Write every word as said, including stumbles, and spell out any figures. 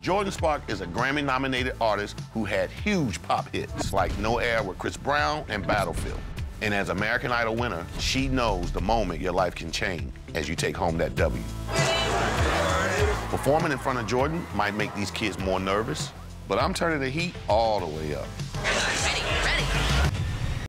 Jordin Sparks is a Grammy-nominated artist who had huge pop hits like No Air with Chris Brown and Battlefield. And as American Idol winner, she knows the moment your life can change as you take home that W. Performing in front of Jordin might make these kids more nervous, but I'm turning the heat all the way up. Ready, ready.